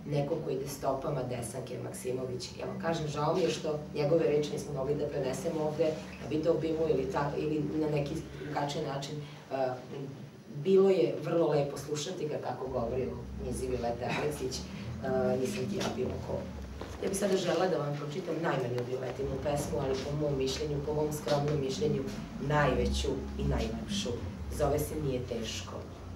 neko ko ide stopama Desanke Maksimović. Ja vam kažem, žao mi je što njegove reči nismo mogli da prenesemo ovde na video-bimu ili na neki drugačiji način. Bilo je vrlo lepo slušati ga kako govori o knjizi Violete Aleksić, Nisam ti ja bilo ko. Ja bih sada žela da vam pročitam najmanju Violetinu pesmu, ali po mom mišljenju, po mom skromnom mišljenju, najveću i najlepšu. Zove se Nije teško.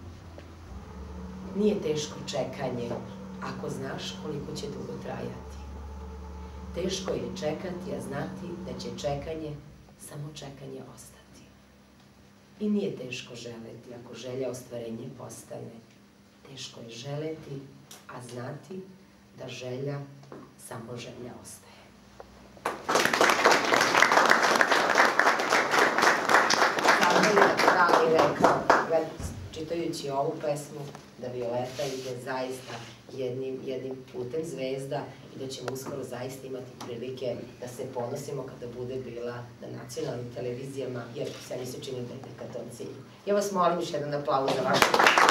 Nije teško čekanje, ako znaš koliko će dugo trajati. Teško je čekati, a znati da će čekanje, samo čekanje ostati. I nije teško želeti, ako želja ostvarenje postane. Teško je želeti, a znati da želja, samo želja ostaje. Samo je Dali rekao, čitajući ovu pesmu, da Violeta ide zaista jednim putem zvezda i da ćemo uskoro zaista imati prilike da se ponosimo kada bude bila na nacionalnim televizijama, jer sve mi se čini da ide ka tom cilju. Ja vas molim još jedan aplauz za vašu.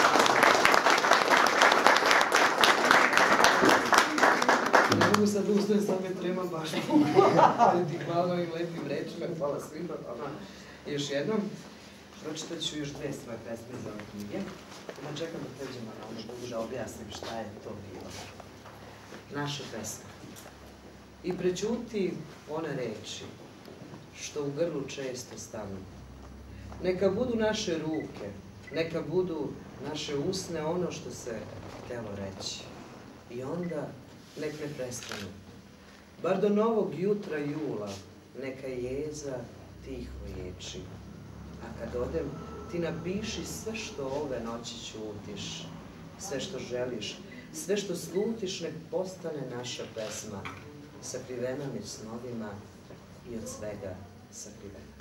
Ne mogu sad da ustajem, sad me trema baš. Ali ti hvala ovim lepim rečima, hvala svima. Još jednom, pročitat ću još dve svoje pesme iz ove knjige. Ja čekam da pređemo na ono da objasnim šta je to bilo. Naša pesma. I prećuti one reči što u grlu često stanu. Neka budu naše ruke, neka budu naše usne ono što se htelo reći. I onda nek ne prestanu. Bar do novog jutra jula neka jeza tiho ječi. A kad odem, ti napiši sve što ove noći ćutiš, sve što želiš, sve što slutiš, nek postane naša pesma, sakrivena među snovima i od svega sakrivena.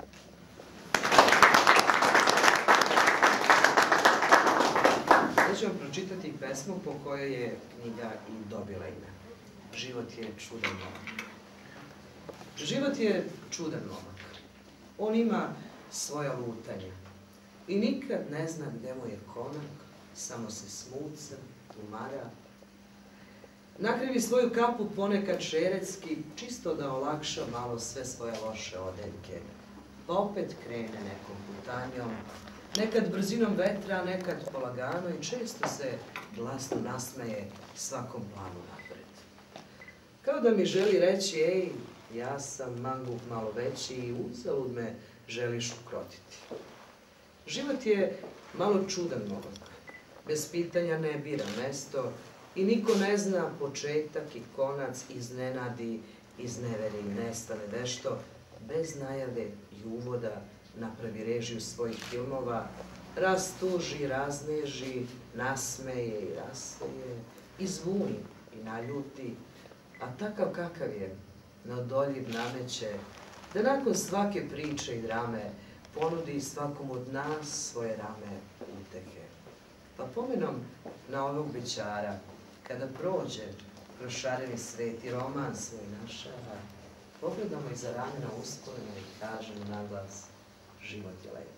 Sada ću vam pročitati pesmu po kojoj je knjiga i dobila ime. Život je čudan momak. Život je čudan momak. On ima svoja lutanja i nikad ne zna gde mu je konak, samo se smuca, umara. Nakrivi svoju kapu ponekad šerecki, čisto da olakša malo sve svoje loše odeljke, pa opet krene nekom putanjom, nekad brzinom vetra, nekad polagano i često se glasno nasmeje svakom planu napred. Kao da mi želi reći, ej, ja sam mangup malo veći i uzalud me želiš ukrotiti. Život je malo čudan momak. Bez pitanja ne bira mesto i niko ne zna početak i konac, iznenadi, izneveri i nestane vešto, bez najave i uvoda napravi režiju svojih filmova, rastuži, razneži, nasmeje i raseje, izvuni i naljuti, a takav kakav je, neodoljiv nameće, da nakon svake priče i drame ponudi svakom od nas svoje rame utehe. Pa pomenom na ovog bećara, kada prođe kroz šareni svet i roman svoj našava, pogledamo iza ramena uspomenu i kažemo naglas, život je lep.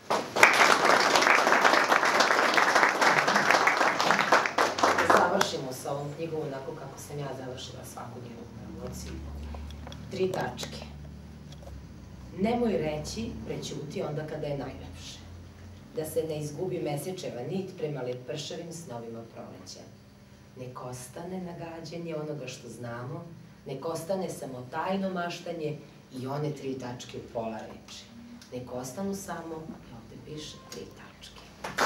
Da završimo sa ovom knjigom onako kako sam ja završila svaku njenu promociju. 3 tačke. Nemoj reći, prećuti onda kada je najlepše. Da se ne izgubi mesečeva nit prema lepršavim snovima proleća. Nek ostane nagađanje onoga što znamo, nek ostane samo tajno maštanje i one 3 tačke u pola reči. Nek ostanu samo, i ovde piše, 3 tačke.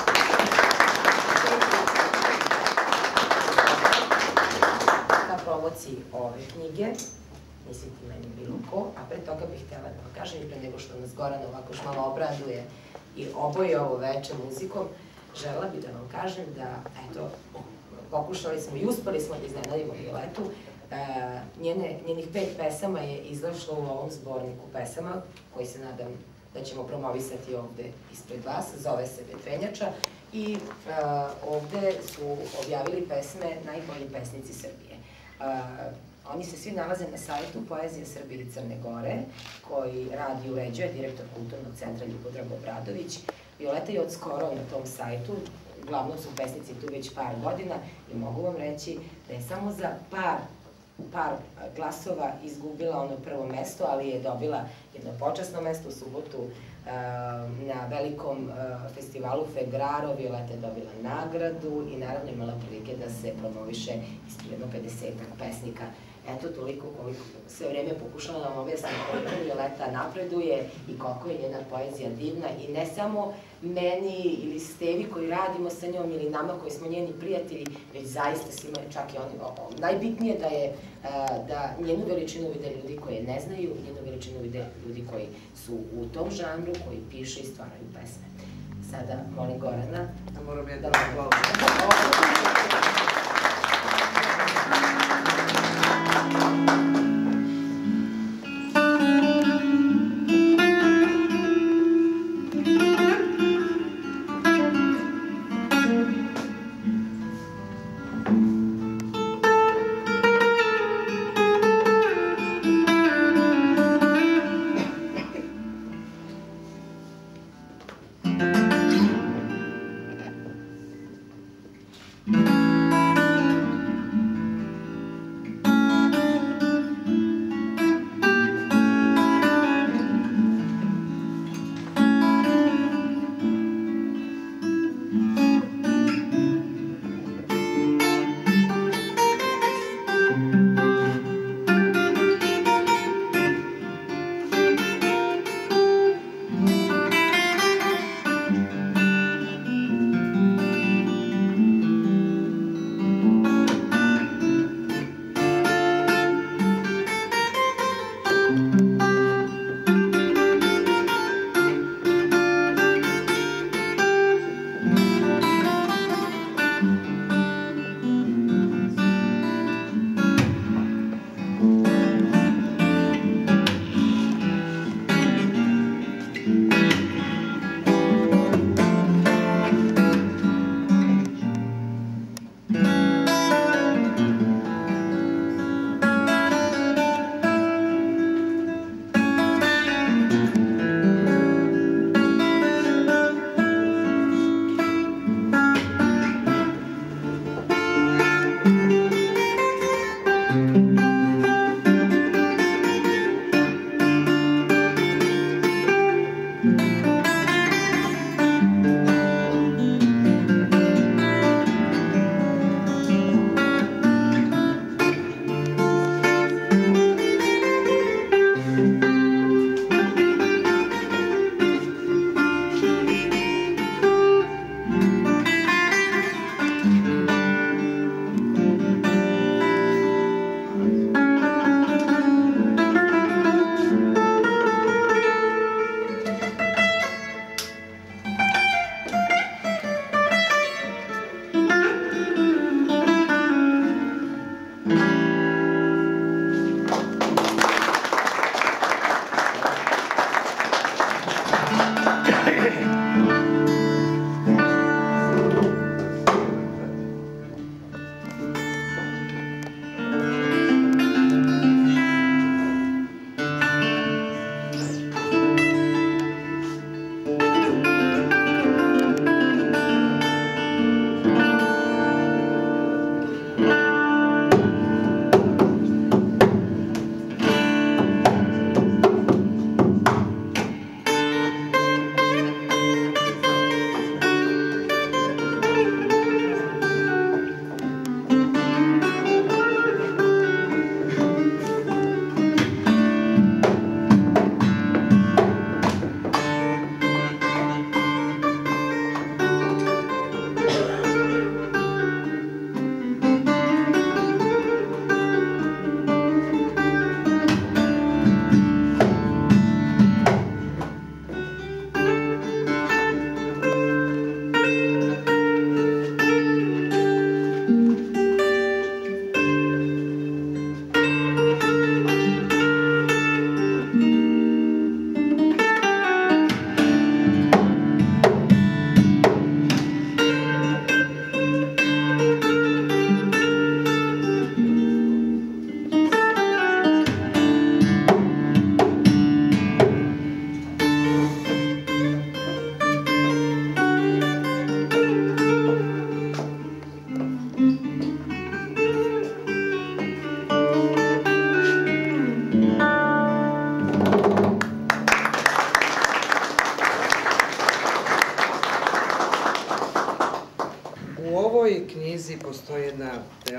Na promociji ove knjige, misliti meni bilo ko, a pre toga bih htjela da vam kažem i pre nego što nas Goran ovako još malo obraduje i oboje ovo veče muzikom, želela bih da vam kažem da, eto, pokušali smo i uspeli smo da iznenadimo Violetu. Njenih 5 pesama je izašlo u ovom zborniku pesama, koji se nadam da ćemo promovisati ovde ispred vas, zove se Vetrenjača, i ovde su objavili pesme najbolji pesnici Srbije. Oni se svi nalaze na sajtu Poezije Srbije i Crne Gore, koji radi i uređuje direktor Kulturnog centra Ljubodrag Obradović. Violeta je od skoro na tom sajtu, uglavnom su pesnici tu već par godina i mogu vam reći da je samo za par glasova izgubila ono prvo mesto, ali je dobila jedno počasno mesto u subotu na velikom festivalu Fegraro. Violeta je dobila nagradu i naravno imala prilike da se promoviše ispred jedno 50-ak pesnika. Eto, toliko koliko sve vreme pokušala da vam objasnim koliko Violeta napreduje i koliko je njena poezija divna i ne samo meni ili Stevi koji radimo sa njom ili nama koji smo njeni prijatelji, već zaista svima, čak i oni, najbitnije da njenu veličinu vide ljudi koji je ne znaju, njenu veličinu vide ljudi koji su u tom žanru, koji pišu i stvaraju pesme. Sada molim Gorana da moram da jedan vam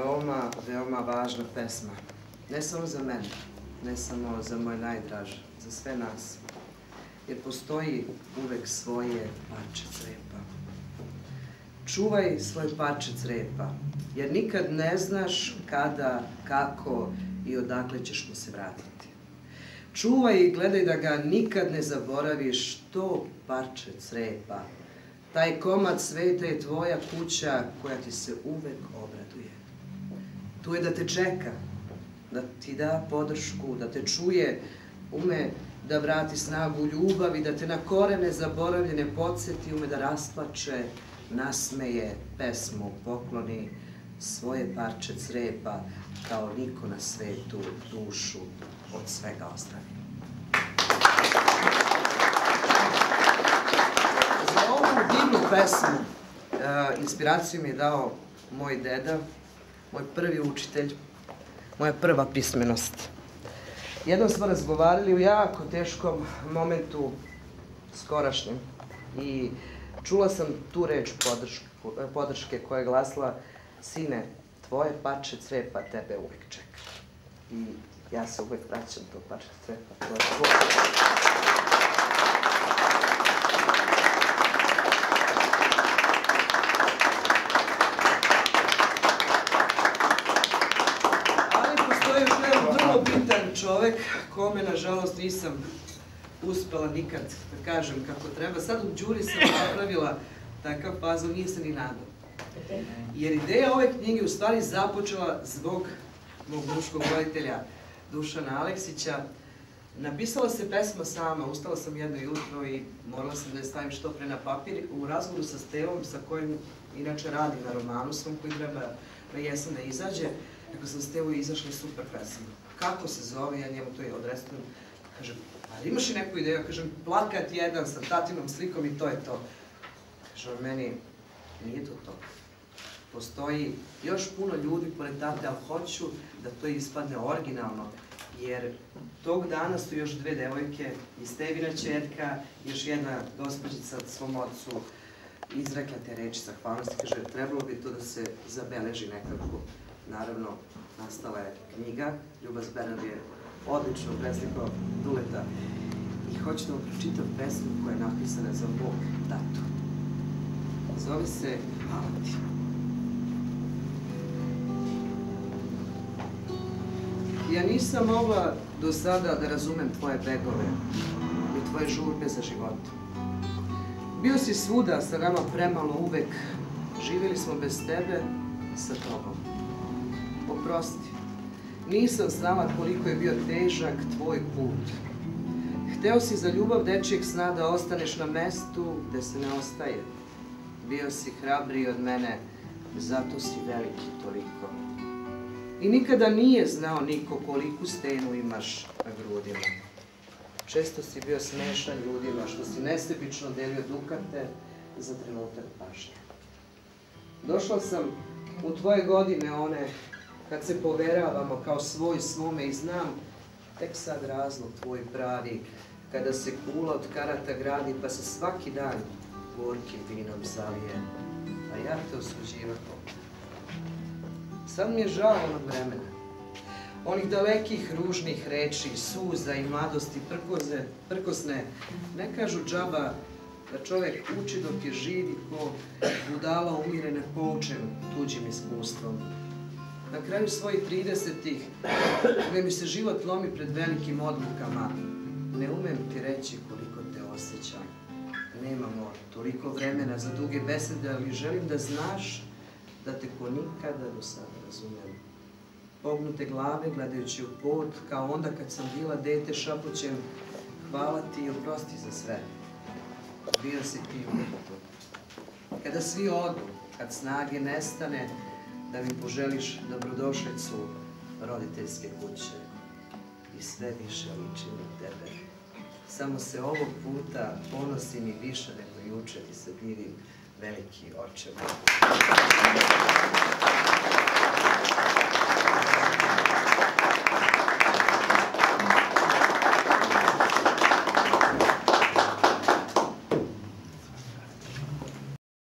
veoma, veoma važna pesma. Ne samo za mene, ne samo za moje najdraže, za sve nas. Jer postoji uvek svoje parče crepa. Čuvaj svoje parče crepa, jer nikad ne znaš kada, kako i odakle ćeš mu se vratiti. Čuvaj i gledaj da ga nikad ne zaboraviš, to parče crepa. Taj komad sveta je tvoja kuća koja ti se uvek obraduje. Tu je da te čeka, da ti da podršku, da te čuje, ume da vrati snagu ljubavi, da te na korene zaboravljene podsjeti, ume da rasplače, nasmeje, pesmu pokloni, svoje parče crepa, kao niko na svetu dušu od svega ostavi. Za ovu divnu pesmu inspiraciju mi je dao moj deda, moj prvi učitelj, moja prva pismenost. Jednom smo razgovarali u jako teškom momentu skorašnjem i čula sam tu reč podrške koja je glasila: sine, tvoje parče crepa tebe uvek čeka. I ja se uvek vraćam to parče crepa, to je tvoje. Čovek kome, nažalost, nisam uspela nikad da kažem kako treba. Sad u Đuri sam napravila takav fazon, nije se ni nadao. Jer ideja ove knjige u stvari započela zbog mog muškog roditelja Dušana Aleksića. Napisala se pesma sama, ustala sam jedno jutro i morala sam da je stavim što pre na papir. U razgovoru sa Stevom, sa kojim inače radim na romanu svom, koji treba na jesen da izađe, rekao sam: Stevo, izašla super pesma. Kako se zove, ja njemu to je odrestujem. Kažem, ali imaš i neku ideju? Kažem, plakat jedan sa tatinom slikom i to je to. Kažem, meni nije to to. Postoji još puno ljudi pored tate, ali hoću da to ispadne originalno. Jer tog dana su još dve devojke i Stevina ćerka, još jedna gospođica svom ocu izrekla te reči zahvalnosti. Kaže, trebalo bi to da se zabeleži nekako. Naravno, nastala je knjiga, Ljubaz Bernard je odlično preslikao Duleta i hoću da vam pročitam pesmu koja je napisana za mog tatu. Zove se Hvala ti. Ja nisam mogla do sada da razumem tvoje begove i tvoje žurbe za životom. Bio si svuda, sa nama premalo uvek, živjeli smo bez tebe, sa tobom. Oprosti, nisam znala koliko je bio težak tvoj put. Hteo si za ljubav dečijeg sna da ostaneš na mestu gde se ne ostaje. Bio si hrabriji od mene, zato si veliki toliko. I nikada nije znao niko koliku stenu imaš na grudima. Često si bio smešan ljudima, što si nesebično delio dukate za trenutak pažnje. Došla sam u tvoje godine, one kad se poveravamo kao svoj svome i znam tek sad razlog tvoj pravi, kada se kula od karata gradi pa se svaki dan gorkim vinom zalije, a ja te osuđivam. Sad mi je žao onog vremena, onih dalekih ružnih reči, suza i mladosti prkosne. Ne kažu džaba da čovek uči dok je živ i ko budala umire nepoučen tuđim iskustvom. Na kraju svojih 30-ih, gde mi se život lomi pred velikim odlukama, ne umem ti reći koliko te osjećam. Nemamo toliko vremena za duge besede, ali želim da znaš da te ko nikada do sada razumem. Pognute glave gledajući u pod, kao onda kad sam bila dete, šapućem hvala ti i oprosti za sve. Bio si ti uvek tu. Kada svi odu, kad snage nestane, da mi poželiš dobrodošlicu roditeljske kuće i sve više ličim na tebe. Samo se ovog puta ponosim i više nego juče ti se divim, veliki oče moj.